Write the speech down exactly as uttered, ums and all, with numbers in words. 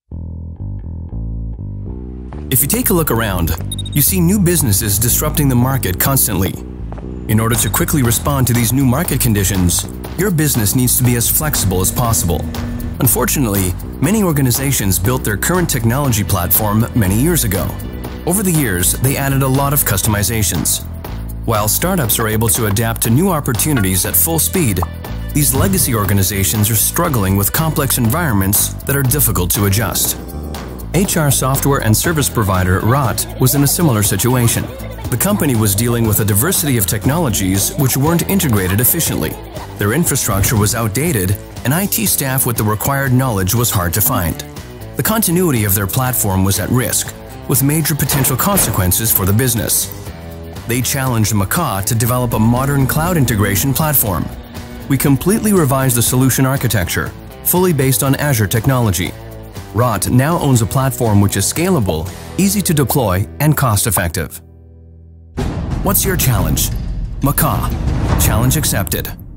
If you take a look around, you see new businesses disrupting the market constantly. In order to quickly respond to these new market conditions, your business needs to be as flexible as possible. Unfortunately, many organizations built their current technology platform many years ago. Over the years, they added a lot of customizations. While startups are able to adapt to new opportunities at full speed, these legacy organizations are struggling with complex environments that are difficult to adjust. H R software and service provider R O T was in a similar situation. The company was dealing with a diversity of technologies which weren't integrated efficiently. Their infrastructure was outdated, and I T staff with the required knowledge was hard to find. The continuity of their platform was at risk, with major potential consequences for the business. They challenged Macaw to develop a modern cloud integration platform. We completely revised the solution architecture, fully based on Azure technology. R O T now owns a platform which is scalable, easy to deploy, and cost-effective. What's your challenge? Macaw. Challenge accepted.